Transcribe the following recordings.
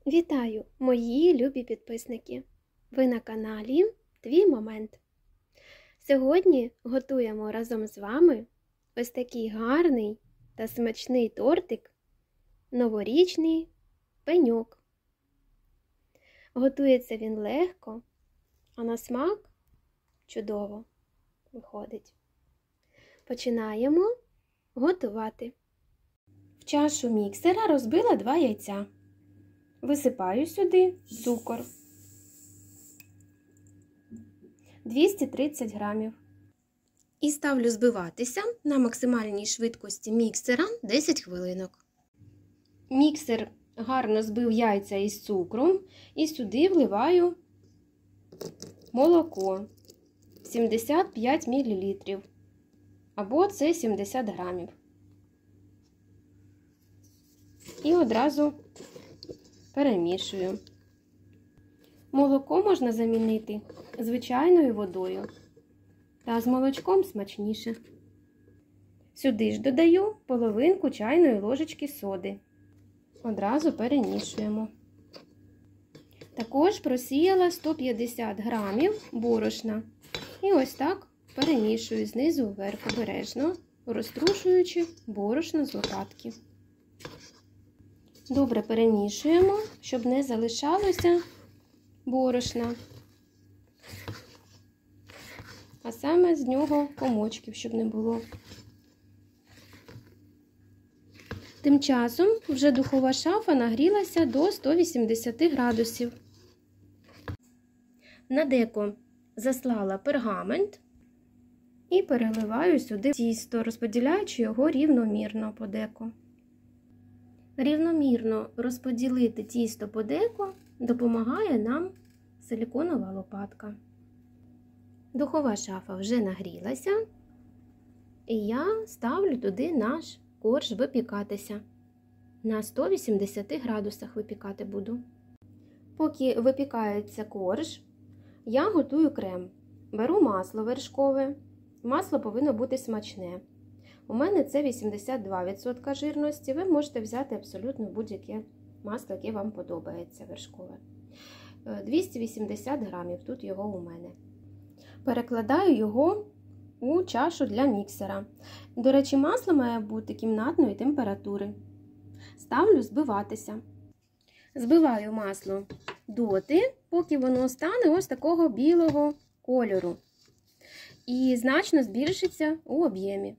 Вітаю, мої любі підписники! Ви на каналі Твій Момент. Сьогодні готуємо разом з вами ось такий гарний та смачний тортик новорічний пеньок. Готується він легко, а на смак чудово виходить. Починаємо готувати. В чашу міксера розбила 2 яйця. Висипаю сюди цукор 230 грамів і ставлю збиватися на максимальній швидкості міксера 10 хвилинок. Міксер гарно збив яйця із цукром і сюди вливаю молоко 75 мл або це 70 грамів. І одразу перемішую. Молоко можна замінити звичайною водою, та з молочком смачніше. Сюди ж додаю половинку чайної ложечки соди. Одразу перемішуємо. Також просіяла 150 грамів борошна. І ось так перемішую знизу вверх обережно, розтрушуючи борошно з лопатки. Добре перемішуємо, щоб не залишалося борошна, а саме з нього комочків, щоб не було. Тим часом вже духова шафа нагрілася до 180 градусів. На деко заслала пергамент і переливаю сюди тісто, розподіляючи його рівномірно по деко. Рівномірно розподілити тісто по деко допомагає нам силіконова лопатка. Духова шафа вже нагрілася, і я ставлю туди наш корж випікатися. На 180 градусах випікати буду. Поки випікається корж, я готую крем. Беру масло вершкове. Масло повинно бути смачне. У мене це 82% жирності, ви можете взяти абсолютно будь-яке масло, яке вам подобається, вершкове. 280 грамів, тут його у мене. Перекладаю його у чашу для міксера. До речі, масло має бути кімнатної температури. Ставлю збиватися. Збиваю масло доти, поки воно стане ось такого білого кольору. І значно збільшиться у об'ємі.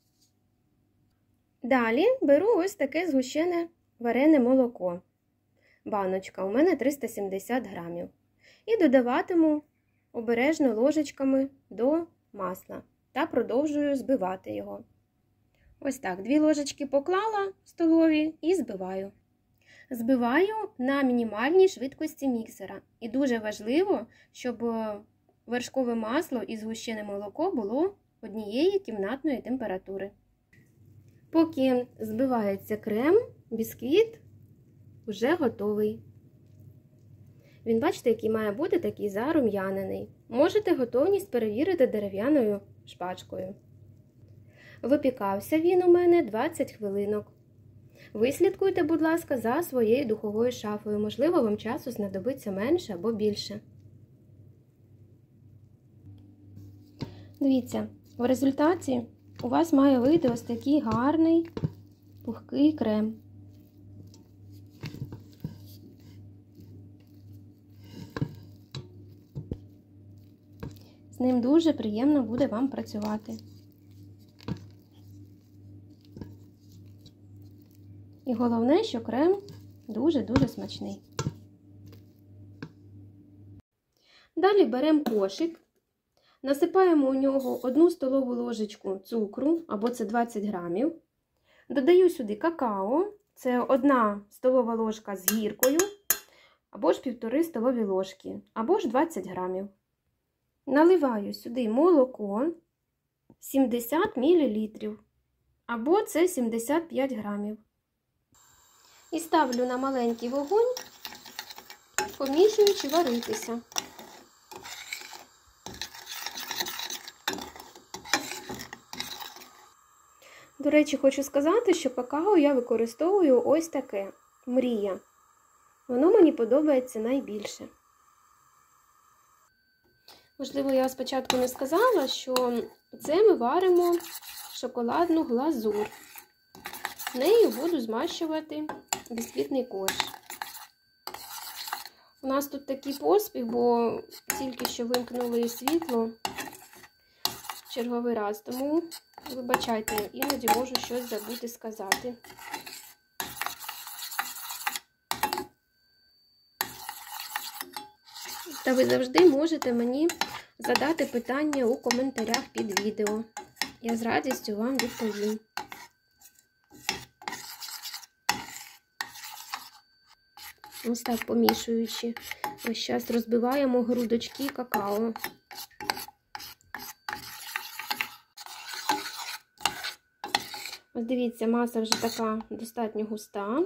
Далі беру ось таке згущене варене молоко. Баночка, у мене 370 грамів. І додаватиму обережно ложечками до масла та продовжую збивати його. Ось так, 2 ложечки поклала столові і збиваю. Збиваю на мінімальній швидкості міксера. І дуже важливо, щоб вершкове масло і згущене молоко було однієї кімнатної температури. Поки збивається крем, бісквіт вже готовий. Він, бачите, який має бути такий зарум'янений. Можете готовність перевірити дерев'яною шпажкою. Випікався він у мене 20 хвилинок. Ви слідкуйте, будь ласка, за своєю духовою шафою. Можливо, вам часу знадобиться менше або більше. Дивіться, в результаті у вас має вийти ось такий гарний, пухкий крем. З ним дуже приємно буде вам працювати. І головне, що крем дуже-дуже смачний. Далі беремо кошик. Насипаємо у нього 1 столову ложечку цукру, або це 20 грамів. Додаю сюди какао, це 1 столова ложка з гіркою, або ж 1,5 столові ложки, або ж 20 грамів. Наливаю сюди молоко 70 мл, або це 75 грамів. І ставлю на маленький вогонь, помішуючи варитися. До речі, хочу сказати, що какао я використовую ось таке, Мрія. Воно мені подобається найбільше. Можливо, я спочатку не сказала, що це ми варимо шоколадну глазур. Нею буду змащувати бісквітний корж. У нас тут такий поспіх, бо тільки що вимкнули світло в черговий раз, тому вибачайте, іноді можу щось забути сказати. Та ви завжди можете мені задати питання у коментарях під відео. Я з радістю вам відповім. Ось так помішуючи. Ось зараз розбиваємо грудочки какао. Ось дивіться, маса вже така достатньо густа.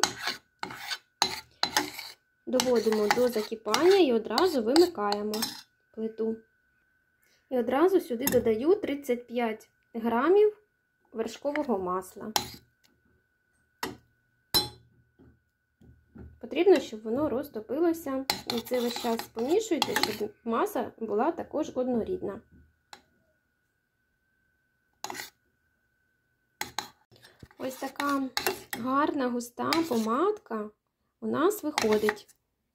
Доводимо до закипання і одразу вимикаємо плиту. І одразу сюди додаю 35 грамів вершкового масла. Потрібно, щоб воно розтопилося. І це весь час помішуйте, щоб маса була також однорідна. Ось така гарна густа помадка у нас виходить.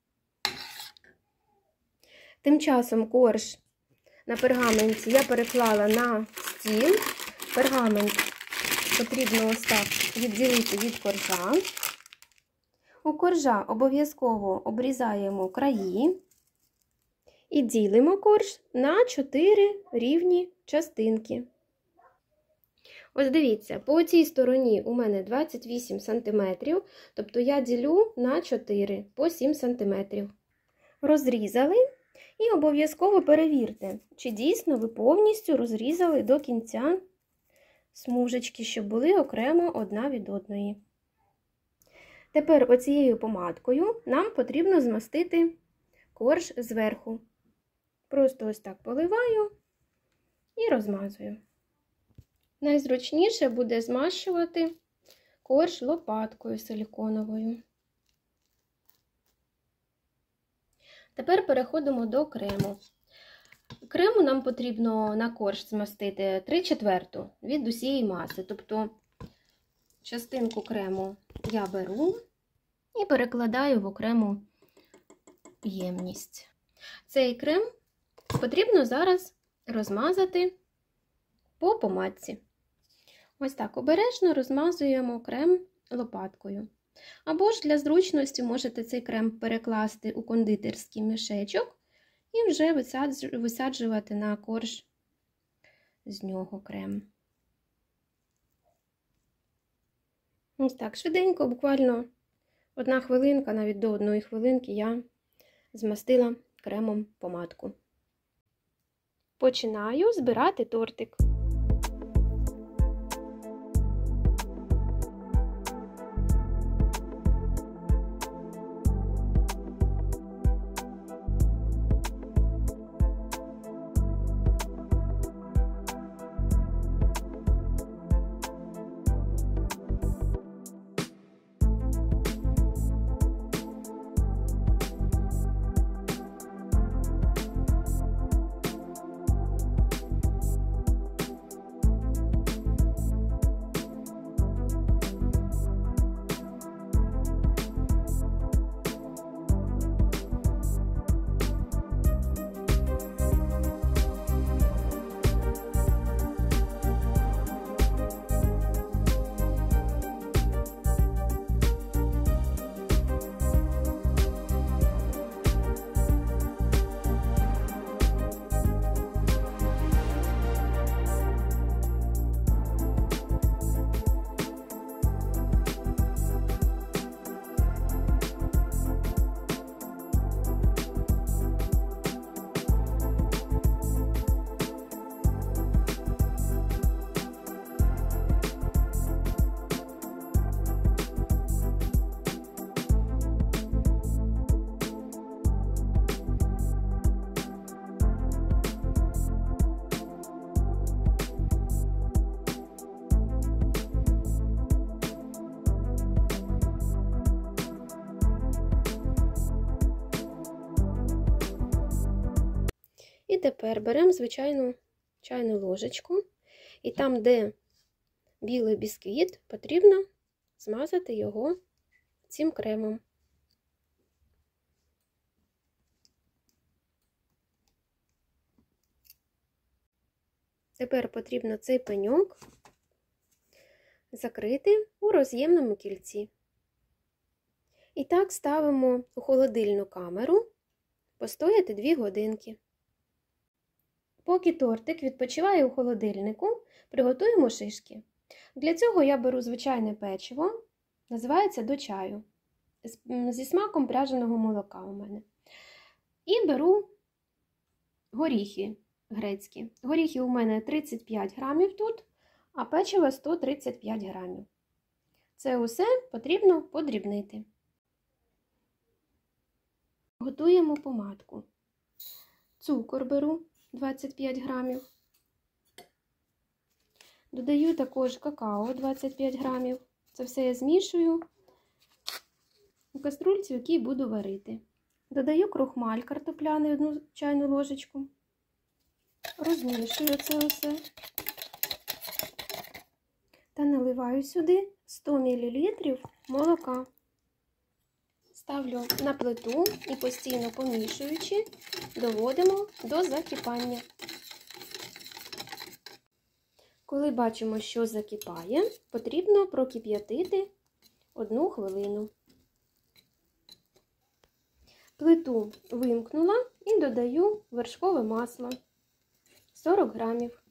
Тим часом корж на пергаменті я переклала на стіл. Пергамент потрібно ось так відділити від коржа. У коржа обов'язково обрізаємо краї і ділимо корж на 4 рівні частинки. Ось дивіться, по цій стороні у мене 28 см, тобто я ділю на 4 по 7 см. Розрізали і обов'язково перевірте, чи дійсно ви повністю розрізали до кінця смужечки, щоб були окремо одна від одної. Тепер оцією помадкою нам потрібно змастити корж зверху. Просто ось так поливаю і розмазую. Найзручніше буде змащувати корж лопаткою силіконовою. Тепер переходимо до крему. Крему нам потрібно на корж змастити 3/4 від усієї маси. Тобто частинку крему я беру і перекладаю в окрему ємність. Цей крем потрібно зараз розмазати по помадці. Ось так обережно розмазуємо крем лопаткою. Або ж для зручності можете цей крем перекласти у кондитерський мішечок і вже висаджувати на корж з нього крем. Ось так, швиденько, буквально 1 хвилинка, навіть до 1 хвилинки я змастила кремом помадку. Починаю збирати тортик. І тепер беремо звичайну чайну ложечку, і там, де білий бісквіт, потрібно змазати його цим кремом. Тепер потрібно цей пеньок закрити у роз'ємному кільці. І так ставимо у холодильну камеру постояти 2 годинки. Поки тортик відпочиває у холодильнику, приготуємо шишки. Для цього я беру звичайне печиво, називається до чаю, зі смаком пряженого молока у мене. І беру горіхи грецькі. Горіхи у мене 35 грамів тут, а печиво 135 грамів. Це усе потрібно подрібнити. Готуємо помадку. Цукор беру 25 грамів. Додаю також какао 25 грамів. Це все я змішую у каструльці, в якій буду варити. Додаю крохмаль картопляний 1 чайну ложечку. Розмішую це все. Та наливаю сюди 100 мл молока. Ставлю на плиту і постійно помішуючи, доводимо до закипання. Коли бачимо, що закипає, потрібно прокип'ятити 1 хвилину. Плиту вимкнула і додаю вершкове масло 40 грамів.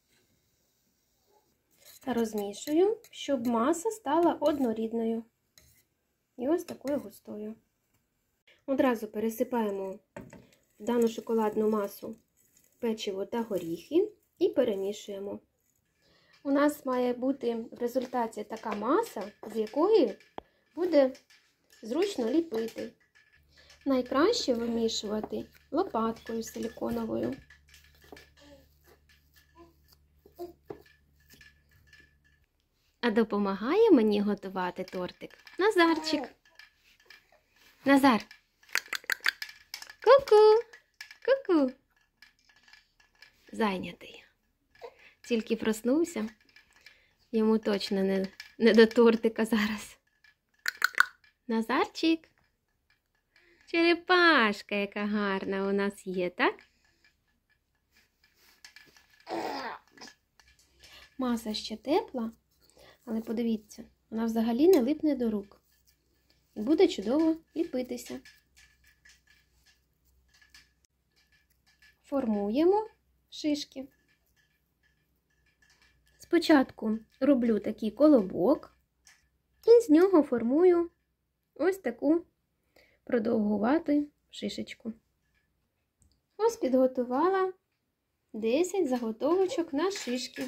Та розмішую, щоб маса стала однорідною. І ось такою густою. Одразу пересипаємо в дану шоколадну масу печиво та горіхи і перемішуємо. У нас має бути в результаті така маса, з якої буде зручно ліпити. Найкраще вимішувати лопаткою силіконовою. А допомагає мені готувати тортик Назарчик. Назар! Ку-ку! Ку-ку! Зайнятий. Тільки проснувся. Йому точно не до тортика зараз. Назарчик! Черепашка, яка гарна у нас є, так? Маса ще тепла, але подивіться, вона взагалі не липне до рук. І буде чудово ліпитися. Формуємо шишки. Спочатку роблю такий колобок і з нього формую ось таку продовгувату шишечку. Ось підготувала 10 заготовочок на шишки.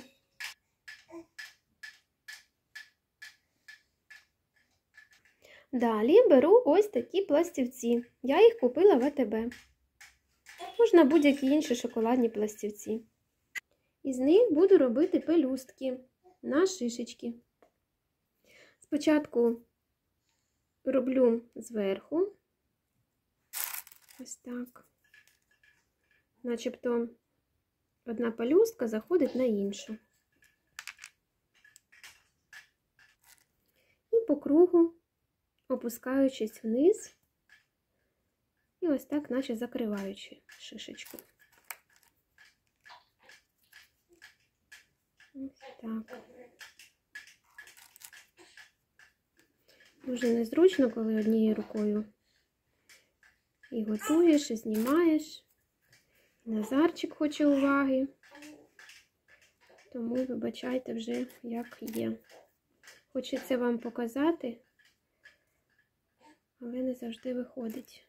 Далі беру ось такі пластівці. Я їх купила в АТБ. Можна будь-які інші шоколадні пластівці. Із них буду робити пелюстки на шишечки. Спочатку роблю зверху. Ось так. Начебто одна пелюстка заходить на іншу. І по кругу, опускаючись вниз, і ось так, наче закриваючи шишечку. Ось так. Дуже незручно, коли однією рукою і готуєш, і знімаєш. Назарчик хоче уваги, тому вибачайте вже, як є. Хочеться вам показати, але не завжди виходить.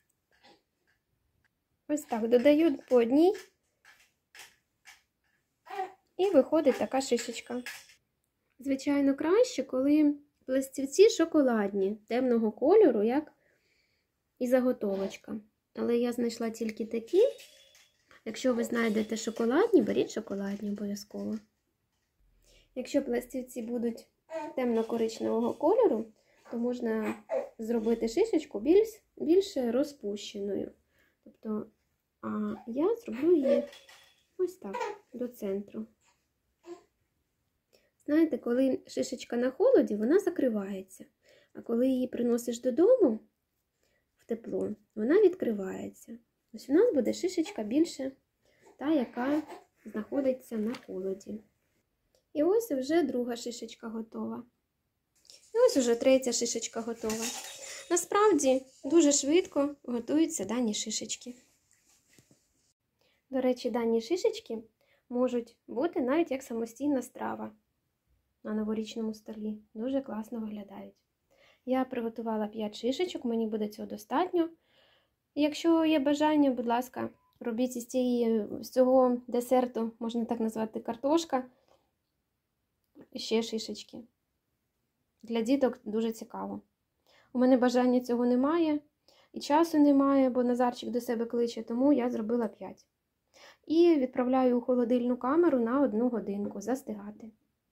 Ось так, додаю по одній, і виходить така шишечка. Звичайно, краще, коли пластівці шоколадні, темного кольору, як і заготовочка. Але я знайшла тільки такі. Якщо ви знайдете шоколадні, беріть шоколадні обов'язково. Якщо пластівці будуть темно-коричневого кольору, то можна зробити шишечку більш розпущеною. Тобто А я зроблю її ось так, до центру. Знаєте, коли шишечка на холоді, вона закривається. А коли її приносиш додому в тепло, вона відкривається. Ось у нас буде шишечка більше та, яка знаходиться на холоді. І ось вже друга шишечка готова. І ось вже третя шишечка готова. Насправді, дуже швидко готуються дані шишечки. До речі, дані шишечки можуть бути навіть як самостійна страва на новорічному столі. Дуже класно виглядають. Я приготувала 5 шишечок, мені буде цього достатньо. Якщо є бажання, будь ласка, робіть з цього десерту, можна так назвати, картошка, ще шишечки. Для діток дуже цікаво. У мене бажання цього немає, і часу немає, бо Назарчик до себе кличе, тому я зробила 5. І відправляю у холодильну камеру на 1 годинку застигати.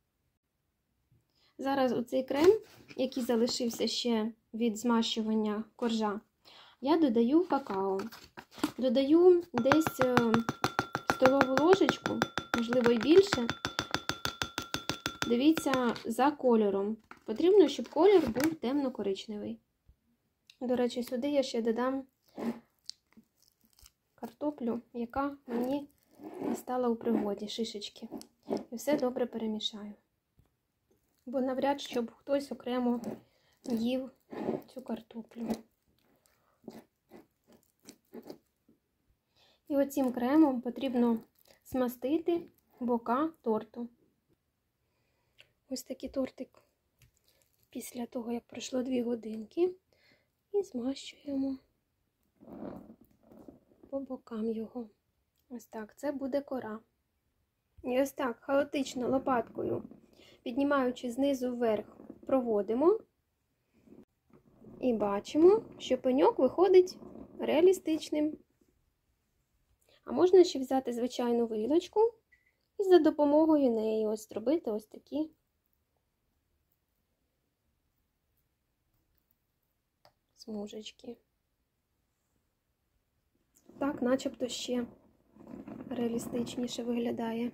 Зараз оцей крем, який залишився ще від змащування коржа, я додаю какао. Додаю десь столову ложечку, можливо і більше. Дивіться за кольором. Потрібно, щоб колір був темно-коричневий. До речі, сюди я ще додам картоплю, яка мені стала у пригоді, шишечки. І все добре перемішаю. Бо навряд, щоб хтось окремо їв цю картоплю. І оцим кремом потрібно змастити бока торту. Ось такий тортик після того, як пройшло 2 годинки. І змащуємо по бокам його. Ось так, це буде кора. І ось так, хаотично лопаткою, піднімаючи знизу вверх, проводимо. І бачимо, що пеньок виходить реалістичним. А можна ще взяти звичайну вилочку і за допомогою неї ось зробити ось такі смужечки. Так, начебто ще реалістичніше виглядає.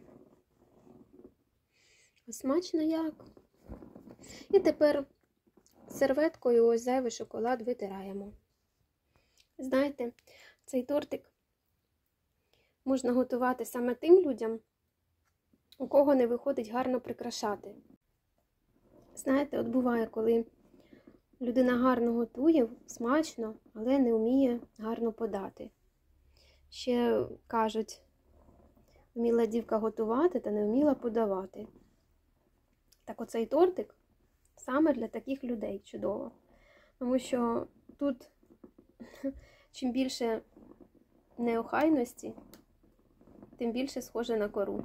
А смачно як. І тепер серветкою ось зайвий шоколад витираємо. Знаєте, цей тортик можна готувати саме тим людям, у кого не виходить гарно прикрашати. Знаєте, от буває, коли людина гарно готує, смачно, але не вміє гарно подати. Ще кажуть, вміла дівка готувати, та не вміла подавати. Так оцей тортик саме для таких людей чудово. Тому що тут чим більше неохайності, тим більше схоже на кору.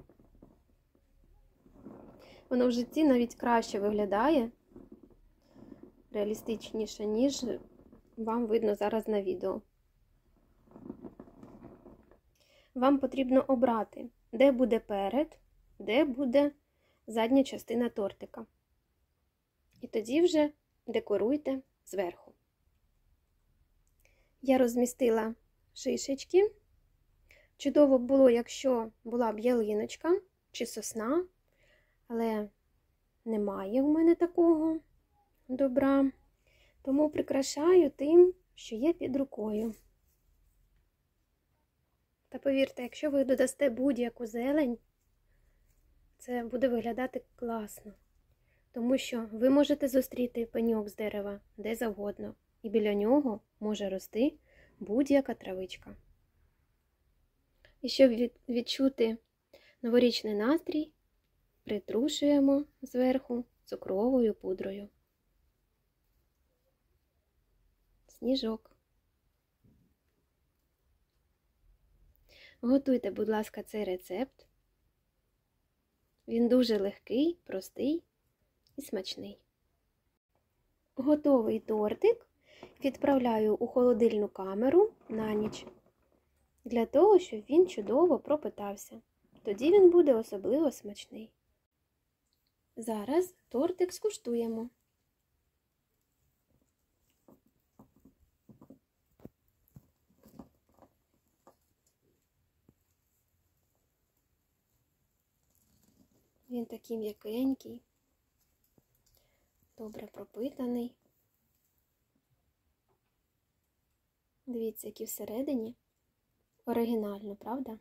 Воно в житті навіть краще виглядає, реалістичніше, ніж вам видно зараз на відео. Вам потрібно обрати, де буде перед, де буде задня частина тортика. І тоді вже декоруйте зверху. Я розмістила шишечки. Чудово було, якщо була б ялиночка чи сосна, але немає в мене такого добра. Тому прикрашаю тим, що є під рукою. Та повірте, якщо ви додасте будь-яку зелень, це буде виглядати класно. Тому що ви можете зустріти пеньок з дерева де завгодно, і біля нього може рости будь-яка травичка. І щоб відчути новорічний настрій, притрушуємо зверху цукровою пудрою. Сніжок. Готуйте, будь ласка, цей рецепт. Він дуже легкий, простий і смачний. Готовий тортик відправляю у холодильну камеру на ніч, для того, щоб він чудово пропитався. Тоді він буде особливо смачний. Зараз тортик скуштуємо. Він такий м'якенький, добре пропитаний. Дивіться, який всередині. Оригінально, правда?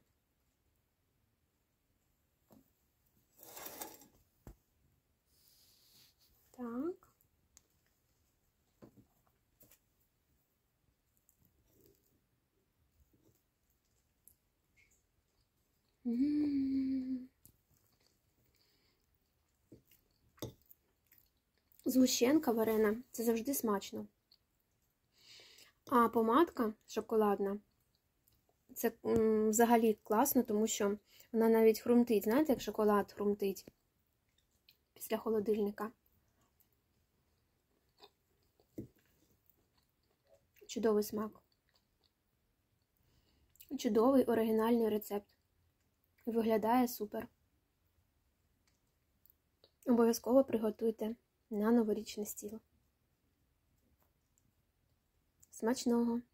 Так. Згущенка варена – це завжди смачно. А помадка шоколадна – це взагалі класно, тому що вона навіть хрумтить. Знаєте, як шоколад хрумтить після холодильника? Чудовий смак. Чудовий оригінальний рецепт. Виглядає супер. Обов'язково приготуйте на новорічний стіл. Смачного!